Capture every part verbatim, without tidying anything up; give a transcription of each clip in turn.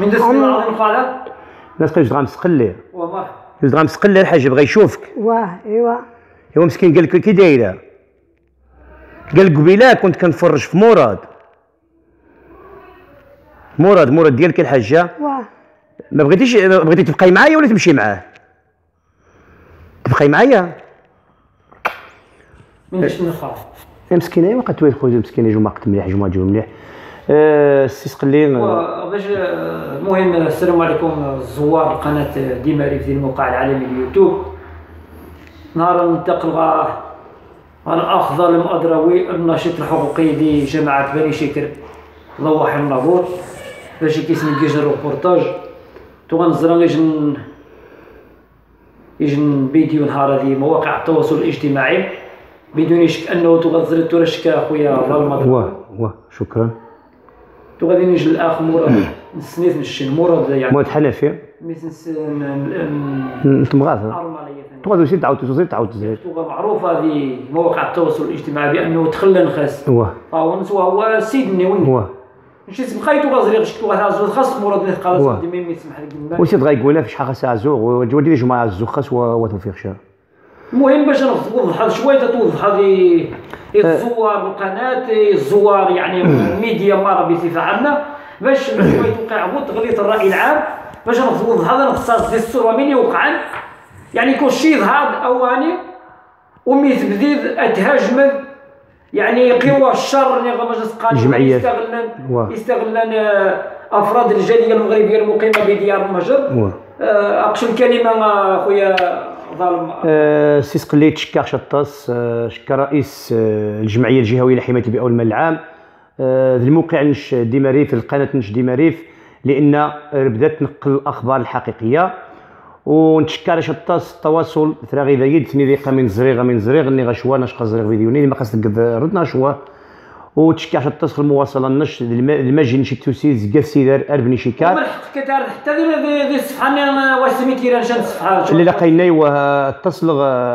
من داز العظيم القادة الناس قال جوج غا مسقلي ومرحبا جوج غا مسقلي الحاج بغا يشوفك. واه ايوا ايوا مسكين قال لك كي دايره؟ قال قبيله كنت كنفرج في مراد مراد مراد ديالك الحاجه. واه ما بغيتيش بغيتي تبقاي معايا ولا تمشي معاه؟ تبقاي معايا من داش من الخاف يا مسكينه. ايوا قالت خويا مسكينه جو ماقت مليح جو جو مليح. أه السي سقلين باش المهم السلام عليكم زوار القناه ديماريف ديال الموقع العالمي اليوتيوب. نهار ننتقل غا الاخ ظالم ادراوي الناشط الحقوقي لجماعه بني شكر الله يحيي النابور باش كيسمي كيجي الروبورتاج تو غنزرا يجن يجن فيديو نهار هذه مواقع التواصل الاجتماعي بدون شك انه تغزل ترشك اخويا ظالم ادراوي. واه واه شكرا. تو غادي نجي الاخ مراد نسنيت نشي مراد يعني مراد حنفي ميسنس انتم غاثه تو غادي تعاود توزيد تعاود تزيد معروفه هذه مواقع التواصل الاجتماعي بانه تخلى نخاس. واه هو نسوا هو سيدني وين واه مشيت بقيتو غازري غشتو غازو خاص مراد خلاص ديما ما يسمح لك الماء وسيد غايقولها في شحال ساعه زوغ ودي جماعه الزخاس وتوفيق شهر. المهم باش نوضح شويه توضح هذه الزوار القناه الزوار يعني الميديا مارا بصفه عامه باش شويه توقع هو تغليط الراي العام باش نوضح هذا الاختصاص ديال الصوره من يوقعا يعني يكون شي ظهاد اواني وميت بديد اتهاجم يعني قوى الشر اللي غمجت قانون يستغلن يستغلن افراد الجاليه المغربيه المقيمه بديار المهجر. اقصد الكلمه خويا ظالم. أه سي سقليت شكا شطاس أه شكا رئيس أه الجمعيه الجهويه لحمايه البيئه والمال العام أه الموقع نش ديماريف القناه نش ديماريف لان بدات تنقل الاخبار الحقيقيه ونتشكر شطاس التواصل ثرا غيدايد ثني دقيقه من زريغه من زريغ ني غشوا نشقى زريغ فيديوني ما خاص ردنا شوا وتشكر شطاس المواصله النش المجي نشي توسي زكا سيدار اربني شيكار حتى حتى دي الصفحه اللي واش سميتي راه شان الصفحه اللي لقينا ايوا اتصل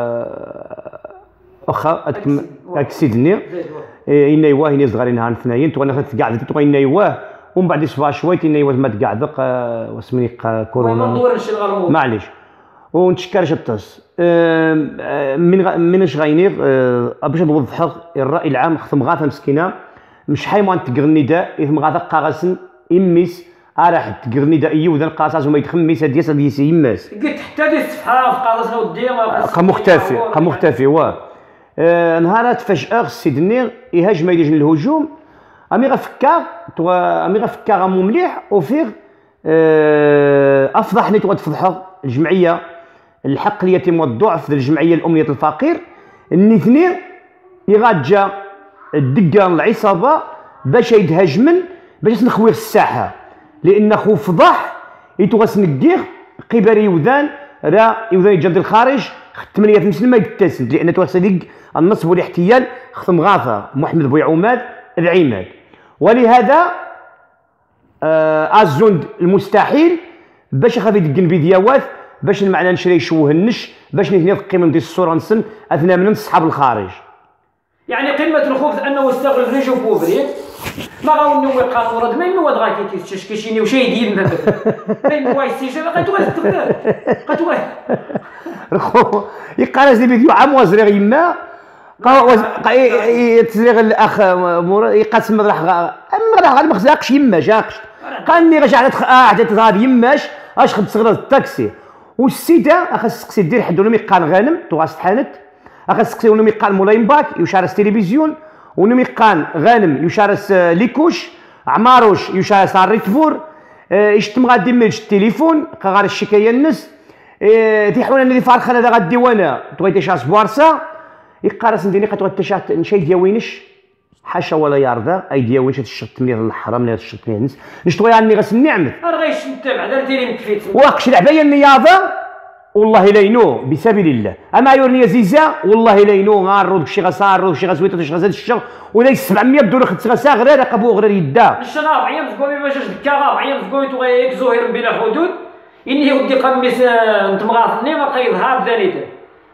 واخا هاك سيدني ان ايوا هني صغارين نهار اثنين تو انا تقعد تو ان ايوا ومن بعد صباح شويه ان ايوا ما تقعد واسمني كورونا معليش ونتشكر شطاس من من اش غاينير باش نوضح الراي العام ختم غاثه مسكينه مش حي ما تقر النداء اثم غاثه قاغسن اميس راح تقر النداء يوذن قاصاص وما يتخميس ديس ديس يماس قلت حتى دي الصفحه في قاصاص ودي قا مختفي قا مختفي واه نهارات فجاه سيدني يهاجم يدير الهجوم امي غفكار تو امي غفكار مو مليح وفيغ افضحني تو تفضحوا الجمعيه الحق اليتيم والضعف الجمعيه الامنيه الفقير الاثنين يغاجا الدقه العصابه باش يتهاجمن باش نخوي الساحه لان خو فضح يتوغس نقير قبر يوذان راه يوذان يجد الخارج ثمانية مسلم ما يتسند لان توصدق النصب والاحتيال ختم غاثه محمد بوي عماد العماد ولهذا آه الزند المستحيل باش خاف يدق الفيديوهات باش المعنى نشري يشوه النش باش نثني القيمه ديال الصوره نسن اثناء من صحاب الخارج يعني قمه الخبث انه استغل ريجو بوفري ما غاو نو يقال مراد ما ينو غاكي تشكيشيني وشي يدير ما ينو واي سي جا قاتو غتغدر قاتو رخو يقال هذا الفيديو عام وزريغ يما قا تزريغ الاخ مراد يقاسم راح اما راح غير ما خزاقش يما جاقش قالني غاش على قاعده تغاد يماش اش خد صغيره التاكسي والسيده اخا سقسي دير حد ونمي قال غانم تو غاستحانت اخا سقسي ونمي قال مولاين باك يشارس تلفزيون ونمي قال غانم يشارس ليكوش عماروش يشارس الريتفور يشتم غادي ميلش التليفون غار الشكايه الناس تيحونا ندي فارخانه دا غادي وانا تغيتي شاس بوارسا يقارس نديني قطوه تشات نشي دياوينش حاشا ولا يرضى اي دياوينش تشط من الحرام لا تشط من الناس نشطوي عني غاس النعمه راه غيش نتابع دار ديري مكفيت واقش العبايه النياضه والله لا ينو بسبيل الله اما يورني زيزا والله لا ينو غارو داكشي غصار شي غزويت شي غزاد الشغل ولا سبعمية دولار خدت غسا غير رقبو غير يدا الشغل عيام زكومي باش دكا عيام زكومي تو غيك زهير بلا حدود اني ودي قميس نتمغاثني ما قيظهر ذانيته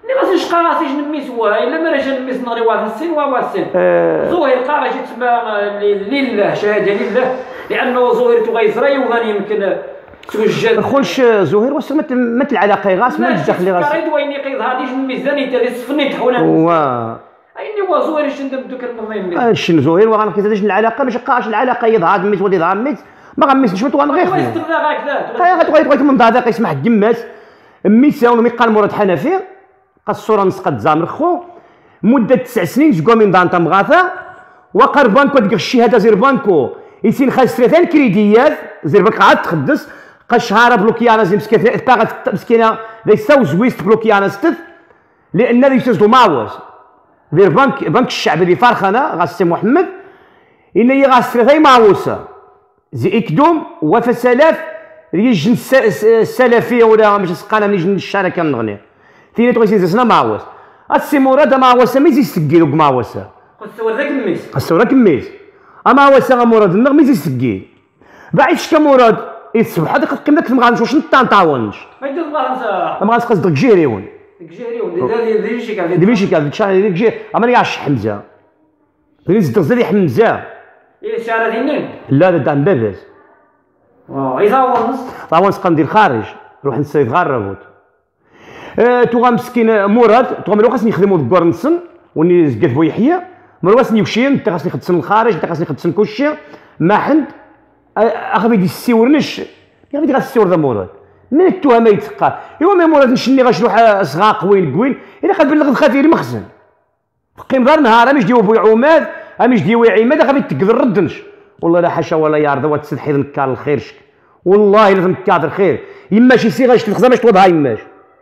اللي غاسي شقا غاسي نميس هو الا ما راش نميس نغري واحد السن وهو السن زهير قال اجي تسمى لله شهاده لله لانه زهير غيزري وغادي يمكن توجد خولش زهير واش مثل مثل العلاقه غاس ما الدخل غاس كاريد وين يقيد هادي جن ميزاني تاع السفني تحونا وا ايني هو زهير شندم دوك المهم اش زهير وغان كيزادش العلاقه باش قاش العلاقه يظهر ميت ولي يظهر ميت ما غنميس شويه وغنغير هو يستغل هكذا غير غير غير من هذاك يسمح الدماس ميساون ميقال مراد حنفي قا الصوره نسقط زامر خو مده تسع سنين زكوا من دانتا مغاثا وقر بانكو ديك الشهاده زير بانكو يسين خاص ثلاثه كريديات زير بانك عاد تخدس قا شهاره بلوكيانا زي مسكينه باغا مسكينه ذي ساوز ويست بلوكيانا ستف لان ذي تزدو ماوس زير بانك بنك الشعب اللي فارخنا غا السي محمد ان هي غا ثلاثه ماوسه زي اكدوم وفسلاف يجن السلفيه ولا مش سقانا من يجن الشركه نغني ثاني تغيسين زسنا ماوس السي مراد ماوسه ميزي سكيلو ماوسه الصور ذاك الميس الصور كميس اما واسا مراد النغ ميزي سكي بعد شكا مراد يصبح هذاك قيمه ما غنمشوش نطاونش ما يدير الله انت ما غنقصدك جيريون جيريون دي دي شي كان دي شي كان شحال ديك جي اما يعش حمزه ريز دغزري حمزه ايه الشعر ديالنا لا لا دام باباس واه اذا ونص طاونس قندير خارج نروح نصيد غربوت أه تو مسكين مراد تو مرو خاصني نخدمو الكور نصن وني زكات بو يحيى مرو خاصني يمشي انت خاصني خدسن الخارج انت خاصني خدسن كلشي ما حد اخا يدي السيورنش يا غادي غاسيور ذا مراد من التهمه يتقى ايوا ما مراد نشني غنشلوح صغار قوين قوين الا قنبلغ الخفير مخزن قيم دار نهار مش ديو بو عماد مش ديو عماد غادي تقدر ردنش والله لا حاشا ولا يرضى وتسدحي نكار الخير شك والله الا نكار الخير يما شي صيغه شتي الخزامه شتوض هاي يماش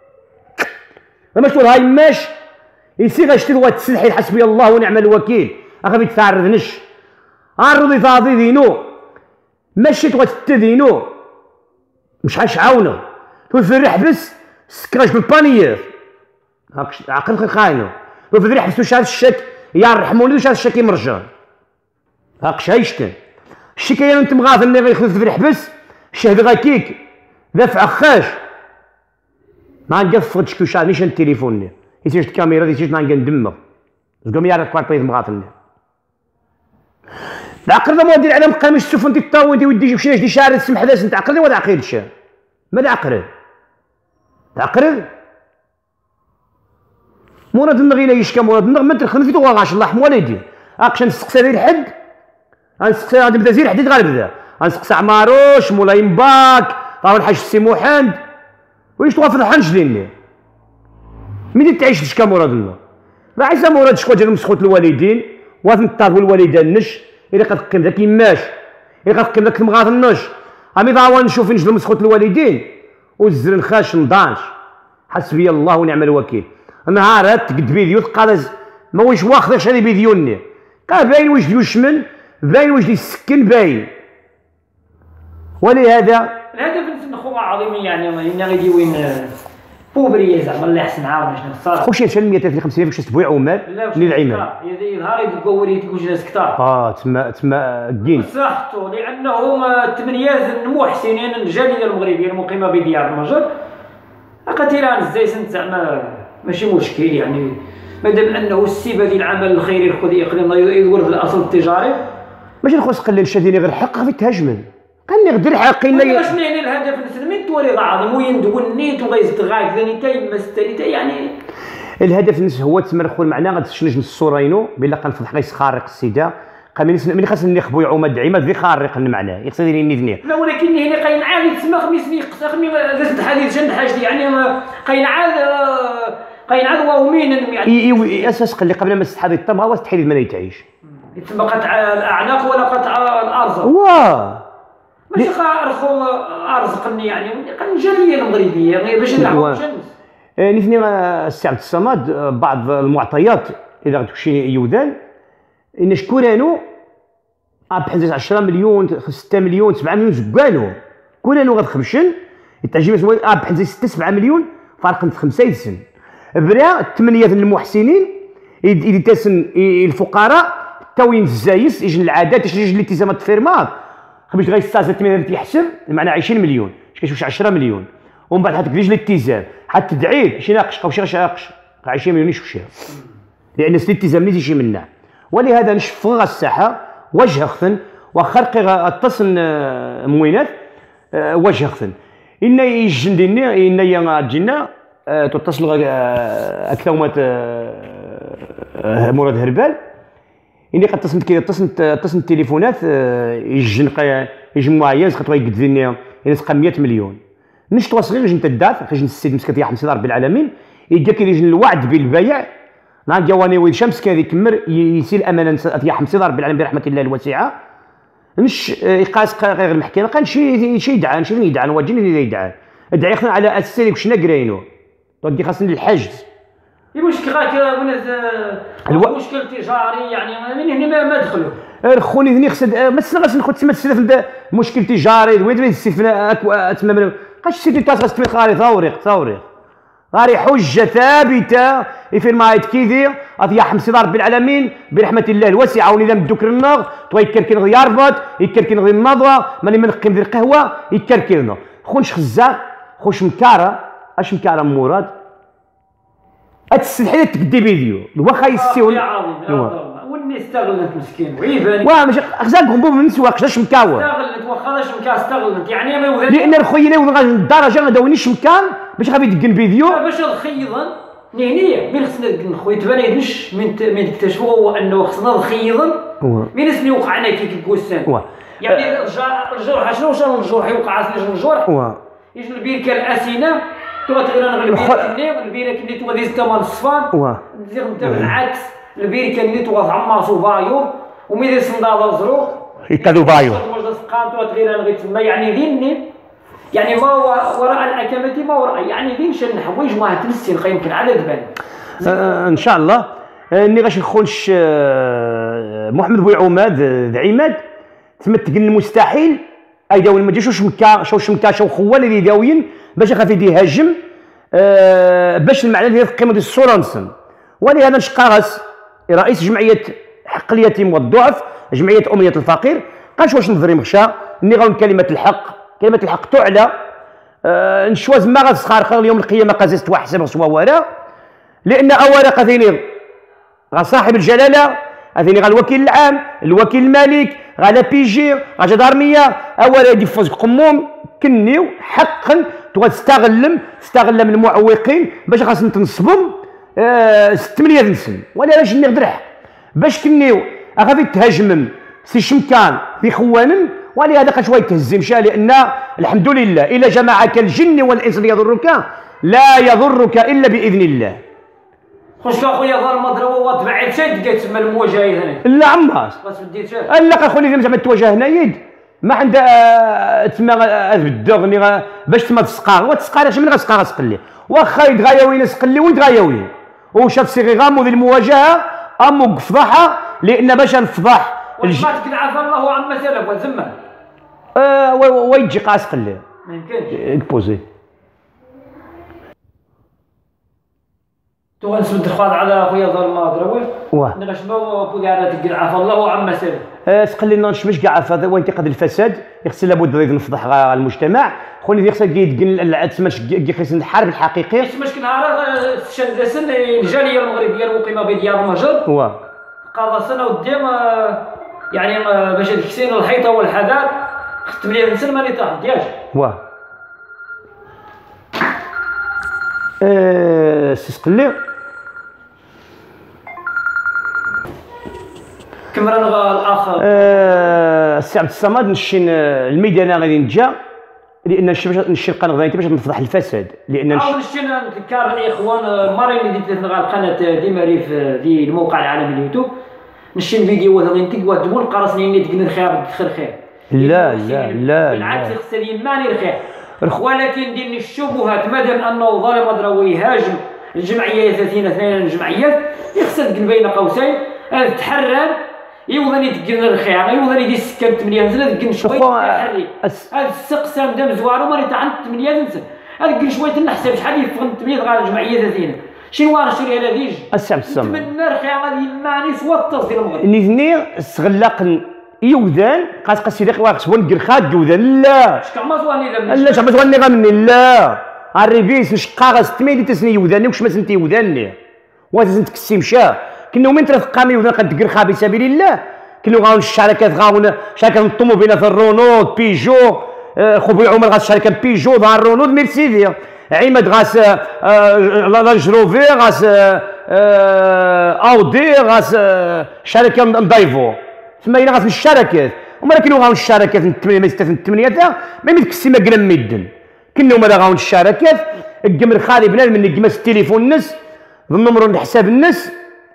ما شتوض هاي يماش يصيغه شتي وتسدحي حسبي الله ونعم الوكيل اخا تعرضنش عرضي فاضي دينو ماشي تغتدينو مش حاش عاونو تو في الريح بس سكراش بالبانيير هاك عقل خاينو تو في الريح بس واش هذا الشك يا رحموني واش هذا الشك مرجان هاك شايشتن الشكايه انت مغاث اللي غيخدم في الحبس الشهد غاكيك دافع خاش ما نقفض شكو شاد نيشان التليفون يسيج الكاميرا يسيج ما ندمغ زقوم يعرف كوار بيض مغاث اللي العقل ما ندير على مقام السفن دي طاو انت ودي جيب شي دي شارع السمح داس انت عقل ولا عقيل شا ما العقل العقل مراد النغ الى يشكى مراد النغ ما تخدم في طواغاش الله يرحم والدي اكشن نسقسى غير حد غنسقسى غادي نبدا زير حديد غنبدا غنسقسى عماروش مولاي مباك راه الحاج السي محمد ويش توافر الحنج ديالي ملي تعيش تشكى مراد النغ راه عيسى مراد شكوى ديال مسخوت الوالدين واثن الطاف والوالدان نش إلا كتقيم ذاك يماش إلا كتقيم ذاك المغاض النش أمي ضاوى نشوف نجلو مسخوت الوالدين والزر نخاش نضانش حسبي الله ونعم الوكيل نهارات تقد فيديو تقال ما واش واخد شري فيديوني كان باين واش ديو الشمل باين واش ديال السكن باين ولهذا الهدف نخوة عظيم يعني إنا غادي وين بوبريه زعما الله يحسن عاون شنو صار خوشي شحال مية وثلاثين خمسين باش تبويع عمال من العمال يظهر يتقوى وليد كلشي ناس كثار اه تما تما كين صحتو لانهم ثمانيه المحسنين الجاليه المغربيه المقيمه بديار المجر قتيران الزيسن زعما ماشي مشكل يعني مادام انه السبه ديال العمل الخيري الخذ يقدر يدور في الاصل التجاري ماشي نخص قليل شاديني غير حق غادي تهاجمن قال غدير حقي لا شنو يعني الهدف نسلمي توري عظيم وين دون نيت وغيزد غاك ثاني تاي مستري يعني الهدف نس هو تمرخوا المعنى غتشنج الصورينو بلا قنفضح غيس خارق السيده قام ملي خاص نخبو عماد عماد ذي خارق المعنى يقصد لي نيتني لا ولكن هنا قاين عاد تسمى خميس لي خمي درت الحديث جن حاجتي يعني قاين عاد قاين عاد ومين يعني اي اساس قال لي قبل ما تستحضر الطمغه واستحيل ما يتعيش تسمى قطع الاعناق ولا قطع الارز واه ماشي رخو ارزقني يعني الجاليه المغربيه باش نلعبوا الشمس نثني السي عبد الصمد بعض المعطيات اذا غتمشي يوذان ان شكورانو بحال عشرة مليون ستة مليون سبعة مليون زكانو كورانو غتخمشن التعجيب بحال ستة سبعة مليون فرق خمسة يدسن برا ثمانية المحسنين يدسن الفقراء تاوين الزايس يجن العادات يجن الالتزامات الفيرمات باش غيستازد ثمانية تيحسب معنى عشرين مليون كيشوفش عشرة مليون ومن بعد حتى كديش الالتزام حتى تدعيل شي ناقش او شي ناقش عشرين مليون يشوف لان الالتزام اللي تيجي منه. ولهذا نشفغ الساحه وجه خثن وخرق اتصن موينات وجه خثن ان يجن دينا ان يجينا تتصل اكثومات مراد هربال اني قد تصنت كي تصنت تصنت التليفونات يجن يجمع عياز خاطر يقد لنا يسقى مئة مليون نشطوا صغير جنت الدافع خرج السيد مسكت يا حمد رب العالمين يجا كي يجن الوعد بالبيع نهار جواني ويد شمس كان يكمر يسير امانه يا حمد رب العالمين برحمه الله الواسعه مش يقاس غير المحكمه كان شي شي يدعان شي يدعان واجين اللي يدعان ادعي خنا على اساسي وشنا قراينو ودي خاصني الحجز المشكل راك الو... مشكل تجاري يعني من هنا ما دخلوا رخوني ثني خصد ما تسنغش نخد تما تسلف مشكل تجاري وين تسلف تما قاش سيدي تاس خاص تمي خاري ثوريق ثوريق غاري حجه ثابته في ما يتكيدي يا حمسي رب العالمين برحمه الله الواسعه ونظام الدكر النار تو يكركن غير يربط يكركن غير النظره ماني منقم ذي القهوه يكركن خونش خزاق خوش مكاره اش مكاره مراد التسلحيه تقدي فيديو واخا يسيو يا عظيم والني استغلت مسكين ويبان واه ماشي خزاقهم بوب من سواق اش مكاور استغلت واخا اش مكا استغلت يعني ما يوذن لان الخوينا الدرجه غاداونيش مكان باش غادي يدقن فيديو باش نخيضن هنيا من خصنا نخويا تبانيش من من نكتشفوا هو انه خصنا نخيضن من اسمي وقعنا كي كيكوسان يعني الرجال الجرح شنو شنو الجرح يوقع في الجرح يجي البيركه الاسنه تو تغير نغلب البيركه والبيركه اللي تو ديز كمان الصفان نزيد انت بالعكس البيركه اللي تو عمار سوفايو وميدي صنداله الزروق يكادو بايو واش سقان تو تغير نغيت تما يعني ذيني يعني ما وراء الاكامه ما وراء يعني ذين شن حوايج ما تمسين خا يمكن على دبان آه ان شاء الله اني غاش نخونش آه محمد بوي عماد ذا عماد تمتق المستحيل اي داول ما جاش واش مكا شوش مكا شو خوان اللي داويين باش يخاف يهاجم آه باش المعنى ديال القيمه ديال الصوره نسن. ولهذا نشقاغس رئيس جمعيه حق اليتيم والضعف جمعيه اميه الفقير قالش واش نظري مخشى اني غنقول كلمه الحق كلمه الحق تعلى آه نشواز ما غتسخر اليوم القيامه قازست وحسب سوا ولا لان اولا قاثيني غا صاحب الجلاله هذيني غا الوكيل العام الوكيل الملك غا لا بيجي غا جدارميه اولا يدفوز قموم كنيو حقا تستغلم تستغل من المعوقين باش خاصنا تنصبهم آه ستة مليار نسن ولا باش نقدر باش كنيو غادي تهاجمم سي شمكان في خوانن ولهذا قد شويه تهزم لان الحمد لله الى جماعه الجن والانس يضرك لا يضرك الا باذن الله. خوش اخويا ظهر مضربه وتبع شي تلقى تسمى المواجهه هنا لا عماس بس بديت شي لا اخويا زعما تواجه هنا يد ما عندها تما الدغني باش تما تسقى وتسقى اش من غتسقى غتسقلي واخا يتغايا وين سقلي ويتغايا وين وشاف صيغي غامو ذي المواجهه امو فضحها لان باش نفضح الج... ما تقول عفا الله عما سلف وتزمه اه ويجي قاس قلي ما يمكنش بوزي تو نسد الخاض على خويا ظلمه ضروي واه انا شنو بودي على تقول عفا الله عما سلف اه سقلي نش مش كاع عفا وينتقد الفساد يخص لابد نفضح المجتمع خوني يخص يتقن تسماش يخص الحرب الحقيقي تسماش نهار شن سن الجاليه المغربيه المقيمه بديار مجر واه قضى سنه قدام يعني باش تكسين الحيطه والحذار خدت مليون سنه ماني طاح دياش واه اه سي سقلي كمرا الاخر اه السي عبد الصمد نشين الميدان غادي نتجا لان نشي القناه غادي باش نفضح الفساد لان نشي نشي نذكر الاخوان المره اللي ديت لنا القناه دي مريف دي الموقع العالمي اليوتيوب نشي الفيديوهات غادي نتيك وتقول قرصني اللي تقول الخير تدخل خير لا لا لا بالعكس خص يماني الخير ولكن ديني الشبهات مادام انه ظالم ضروي يهاجم الجمعيه ثلاثين اثنين الجمعيات يخسر بين قوسين تحرر يوضني تقلنا الخير يوضني يدي السكان ثمانية سنه تقل شويه تحري هذا السقسام دام زوارو ماني تاع ثمانية سنه هذا قل شويه نحسب شحال يفغن ثمانية غير الجمعيه ثلاثين شنو وانا شري هذا ديج السام السام نتمنى الخير غادي يماني سوطس ديال المغرب نيفني سغلاق يوذان قاس قاس يديق واقس ونقر خاد يوذان لا شكا ما زواني ذا لا شكا زواني غا مني لا الريفيس نشقا غا ستميلي تسني يوذاني وش ما سنتي يوذاني وازن تكسي مشى كنا من ثلاث قامي وذا قد خابي سبيل الله كنا غاون الشركات غاون شركات الطوموبيلات الرونود بيجو آه خويا عمر غاس شركه بيجو ظهر رونود ميرسيدس عماد غاس لانج روفي غاس آه اودي غاس آه شركه دايفو تما هنا غاس الشركات وما كانوا غاون الشركات من الثمانيه من الثمانيه تاع ما يتكسي ما قلم ميدن كنا هما غاون الشركات الجمر خالي بنادم من جمس التليفون الناس بالنمر الحساب الناس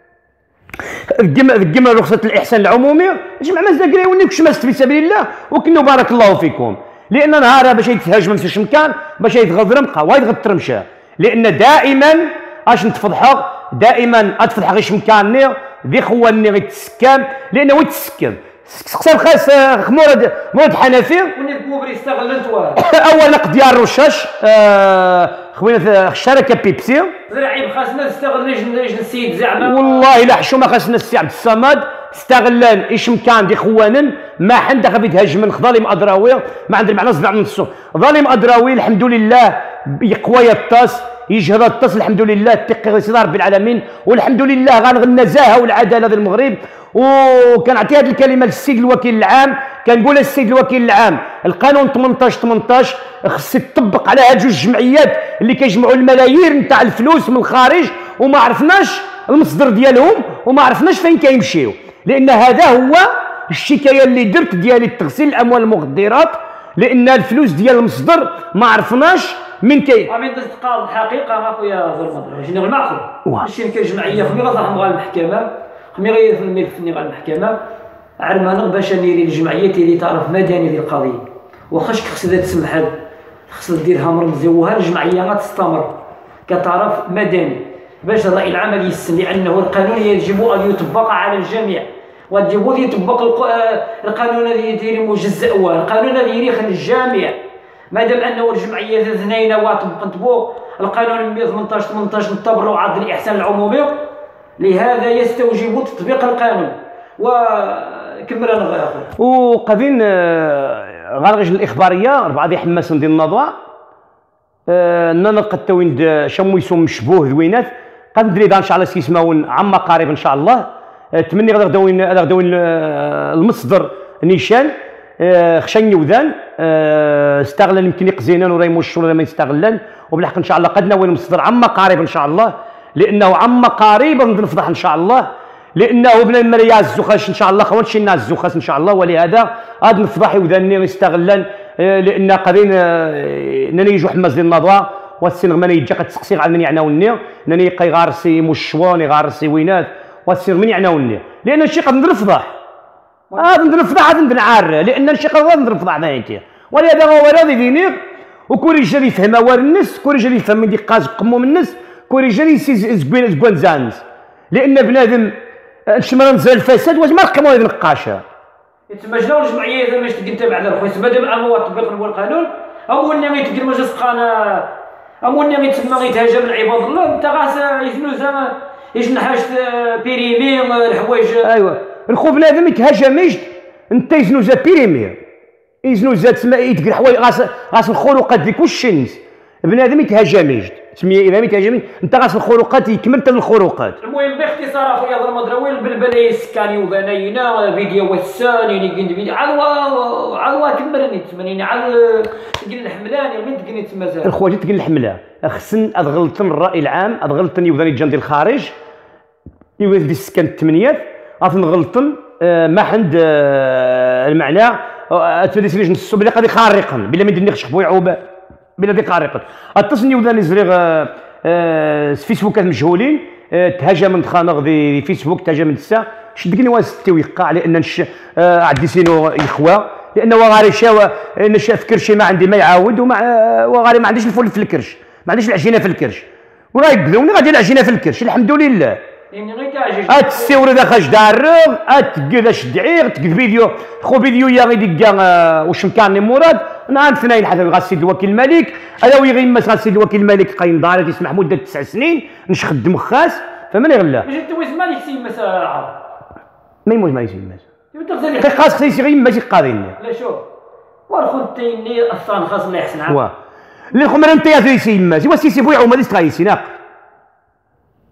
الجمع الجمع رخصه الاحسان العمومي جمع مازال قري ونكش مست في سبيل الله وكنو بارك الله فيكم لان نهارها باش يتهاجم في مكان باش يتغضر مقا وايد غدر مشى لان دائما اش نتفضحوا دائما اتفضح غير مكاني ذي خواني غيتسكن لانه هو يتسكن سقسم خاص مورد مورد حنفي ونيت بوبري استغلت واه اول نقد ديال الرشاش آه خوينا الشركه بيبسي زرعي خاصنا نستغل نجم السيد زعما والله لا حشومه خاصنا السي عبد الصمد استغلان ايش مكان دي خوانن ما حد غادي يتهاجم ظالم ادراوي ما عندنا معنى صداع من الصوت ظالم ادراوي الحمد لله يقوى الطاس يجهد الطاس الحمد لله التقي سيدي رب العالمين والحمد لله غنغ النزاهه والعداله في المغرب وكنعطي هذه الكلمه للسيد الوكيل العام كنقول للسيد الوكيل العام القانون ثمانطاش ثمانطاش خص يطبق على هاد جوج جمعيات اللي كيجمعوا الملايير نتاع الفلوس من الخارج وما عرفناش المصدر ديالهم وما عرفناش فين كيمشيو لان هذا هو الشكايه اللي درت ديالي تغسيل الاموال المخدرات لان الفلوس ديال المصدر ما عرفناش من كاين امين تقال الحقيقه اخويا زرمطر شنو المعقول ماشي كجمعيه خمي غا نبغى المحكمه خمي غير في الملف نبغى المحكمه عرمانه باش نيري الجمعيه اللي تعرف مدني ديال القضيه واخاش خصها تسمح خصها ديرها مرمزي وها الجمعيه غتستمر كتعرف مدني باش الراي العام يسن لانه القانون يجب ان يطبق على الجميع ويجب ان يطبق القانون الذي يدير مجزأ والقانون الذي يخلي الجميع ما دام انه الجمعيه اثنين وطبق نطبق القانون مئة وثمانطاش ثمانطاش التبرعات الاحسان العمومي لهذا يستوجب تطبيق القانون وكمل انا غير اخر وقاعدين غارغج الاخباريه اربعه ديال حماس ديال النضوى اننا قد توين شمو يسوم مشبوه ذوينات قد ندري ان شاء الله سيسماون عما قريب ان شاء الله تمني غادي غدوين غادي غدوين المصدر نيشان خشن يوذان استغلال يمكن يقزينان ولا يمشوا ولا ما يستغلان وبالحق ان شاء الله قد ناوي المصدر عما قريب ان شاء الله لانه عما قريب نفضح ان شاء الله لانه بنا المريا الزخاش ان شاء الله خوان شي الناس الزخاس ان شاء الله ولهذا غاد نفضح يوذاني يستغلان لان قادرين انني يجوا حماس ديال النضوى والسين غماني يجي قد تسقسي على من يعناوني انني يقي غارسي مشوان يغارسي وينات والسين من يعناوني لان الشيء قد نفضح هذا نفضح هذا نعار لان الشيء قد نفضح ذاك ولهذا هو راضي دينير وكل رجال يفهم وار الناس كل رجال يفهم من ديك قاز قمو من الناس كل رجال يسيز زكوين زكوان زانس لان بنادم الشمال نزل الفساد واش ما رقموا هذه النقاشه يتسمى شنو الجمعيه اذا ماش تقدر تابع على الخويا تسمى دابا هو تطبيق القانون او انه غيتقدر ما جاش قانا او انه غيتسمى غيتهاجم العباد الله انت غاس يفلوس يجنحاش بيريمي الحوايج ايوا الخو بنادم يتهاجم يجد انت يزنوزا بيريمي يزنوزا تسمى يتقل حوايج غاس غاس الخروقات ديك واش الناس بنادم يتهاجم يجد سميه اذا يتهاجم انت غاس الخروقات يكمل حتى الخروقات المهم باختصار اخويا ضرمضراوي البلبله السكاني وبناينا فيديو والثاني كنت فيديو عدوى عدوى كملني تمنيني على تقل الحملاني من تقني تما الخواجه تقل الحمله خصن ادغلطن الراي العام ادغلطن يوذاني جان ديال الخارج يوذ دي السكان الثمانيات غادي نغلطن ما عند المعنى اتفدي سيني نسو بلي غادي خارقا بلا ما ندير نخشخ بويعوبه بلا دي خارقا اتصني وذاني زريغ فيسبوكات مجهولين تهاجم من خانق دي فيسبوك تهاجم من الساعه شدقني واستي ويقع لان عندي سينو اخوه لانه غاري شاوى نشا في كرشي ما عندي ما يعاود ومع وغاري ما عنديش الفول في الكرش ما عنديش العجينه في الكرش وراه يقدروني غادي العجينه في الكرش الحمد لله يعني غير تعجز اتستورد اخاش دارغ اتقد اش دعيغ تقد فيديو خو فيديو يا غير ديكا واش مكاني مراد نعم ثنين حتى غا السيد الوكيل الملك الا وي غير غا السيد الوكيل الملك قايم داري تسمح مده تسع سنين نش خدم خاص فمن يغلا باش انت واش مالك سي مسا ما يموت ما يسمى مسا خاص خصيصي غير ماشي قاضيني لا شوف والخو تيني اصلا خاص الله يحسن عام اللي خو مرن تياتري سي مسا واسي سي بويعو ما ديس تايسي ناق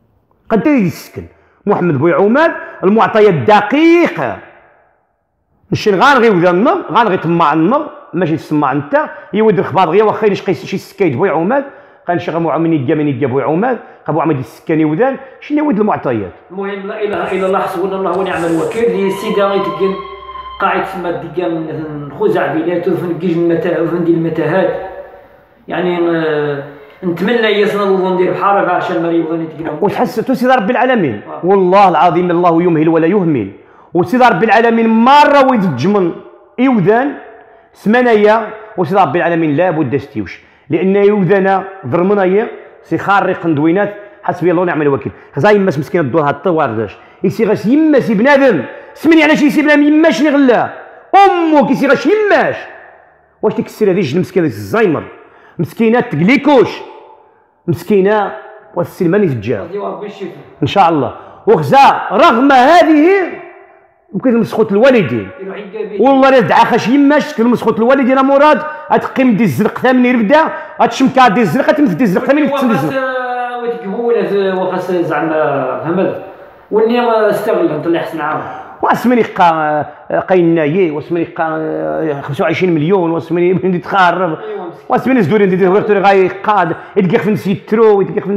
قد يسكن محمد بويعوماد المعطيات دقيقه نشين غنغي وذا النغ غنغي طماع النغ ماشي تسمع انت يود الخبار غير واخا يشقي شي سكايت بويعوماد غنشغل مع من يجا من يجا بويعوماد ابو عماد السكاني وذان شنو يود المعطيات. المهم لا اله الا الله حسبنا الله ونعم الوكيل اللي السيده غيتكن قاعد تسمى ديكان خوزع بيلات وفنكيج المتاهات وفندي المتاهات يعني نتمنى يصنا ندير بحال هكا عشان ما يبغون يتكلموا وتحس سيدي رب العالمين والله العظيم الله يمهل ولا يهمل وسيدي رب العالمين مره ويتجمن يوذان سمانيا وسيدي رب العالمين لابد استيوش لان يوذانا ضرمنايا سي خارق ندوينات حسبي الله ونعم الوكيل زي يماس مسكينه الدور هاد الطوارداش يسي غاش يماس بنادم سمني علاش يسي بنادم يماش نغلا امك يسي غاش يماش واش ديك السيره هذه جن مسكينه الزايمر مسكينه تكليكوش مسكينه والسلماني تجاه ان شاء الله وخزا رغم هذه ممكن مسخوت الوالدين والله لا دعا خاش يماش مسخوت الوالدين مراد غتقيم دي الزرق ثمني ربدا غتشمكا دي الزرق غتمد دي الزرق ثمني تسند الزرق وتقبول وخاص زعما فهمت والني استغل انت اللي حسن عاون واسمني قا قاينايي واسمني قا خمسة وعشرين مليون واسمني بندي تخرب واسمني زدوري ندير وقتو غاي قاد يدقق في نسيترو يدقق في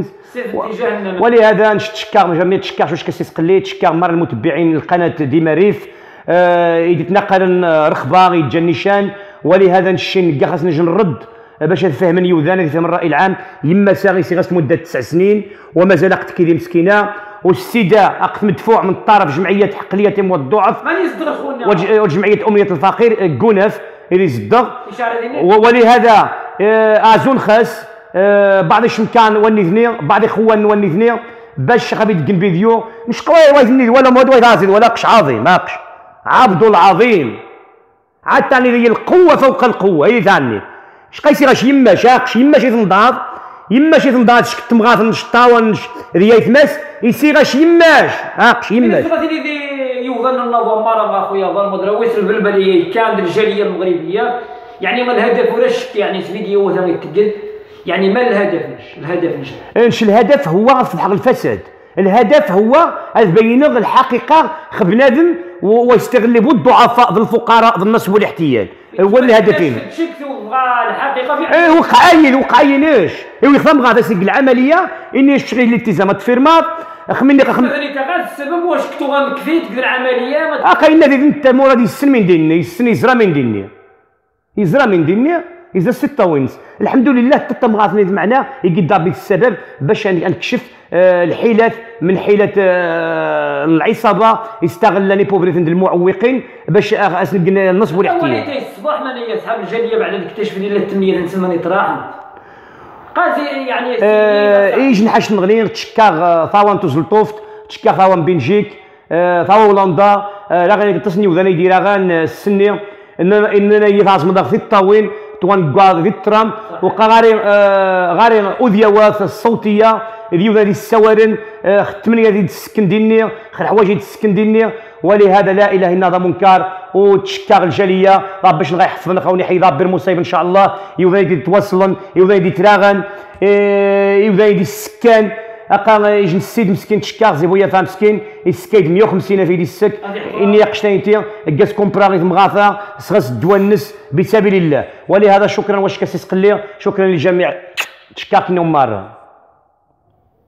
ولهذا نشتشكر جميع تشكر واش كسي سقلي تشكر مر المتبعين القناه ديما ريف آه يتنقل رخبه يتجا النيشان ولهذا نشي خاص نجي نرد باش تفهم يوذان يفهم الراي العام يما ساغي سي غاس مده تسع سنين ومازال اقت كيدي مسكينه والسيده اقت مدفوع من طرف جمعيه حق اليتيم والضعف ماني يصدر خونا وجمعيه امنيه الفقير كوناف اللي يصدر ولهذا ازون خاص بعض الشمكان ونيثني بعض اخوان ونيثني باش غادي تلقى الفيديو مش قوي وايثني ولا مود وايثازين ولا قش عظيم ما قش عبد العظيم عاد ثاني هي القوه فوق القوه هي ثاني اش قيسير اش يما شاقش يما شي تنضاض يما شي تنضاض شكت مغاث نشطاون ريايت ماس يسير اش يماش هاقش يماش يوظن النظام مره اخويا ظن مدرويس البلبليه كان الجاليه المغربيه يعني ما الهدف ولا شك يعني الفيديو مثلا يتقد يعني ما الهدف نش الهدف نش انش الهدف هو فتح الفساد الهدف هو تبين الحقيقه بنادم ويستغلبوا الضعفاء الفقراء الناس والاحتيال هو الهدفين الحقيقه في ايه وقعين وقعين ايش ايوا يفهم غادا سيك العمليه اني يشغل الالتزامات فيرمات خمني خم ذلك غير السبب واش كنتو غنكفي تقدر العمليه اه كاين هذه انت مراد السن من ديني السن يزرى من ديني يزرى من ديني إذا ستة وينس الحمد لله تتم غاثني معنا يقدر بالسبب باش نكشف آه الحيلات من حيلة آه العصابة يستغلني بوبريت عند المعوقين باش اسنقنا النصب والاحتيال. أول الصباح من أصحاب الجالية بعد نكتشف ديال التنمية نسمى تراحم. قاسي يعني آه إيش نحاش نغني تشكا ثاوان توزلطوفت تشكا ثاوان بلجيك آه ثاوان هولندا آه لا غير تصني وذاني يدير غان السني اننا اننا يفاز مضغ في الطاوين توان كواد في الترام وقاري آه غاري اوديوات الصوتيه ديال هذه السوارن آه ثمانيه ديال السكن ديالنا خير حوايج ديال السكن ديالنا ولهذا لا اله الا الله منكر وتشكر الجاليه راه باش غيحفظنا خاوني حيد بير مصيب ان شاء الله يوذا يتواصلن يوذا يتراغن يوذا يدي السكان اقا يجي السيد مسكين تشكار زي بويا فا مسكين يسكايد مية وخمسين في دي السك اني قشتينتي كاس كومبراغي مغاثا سغس دوانس بسبيل الله ولهذا شكرا واش كاسيس قلي شكرا للجميع تشكاكنا مره.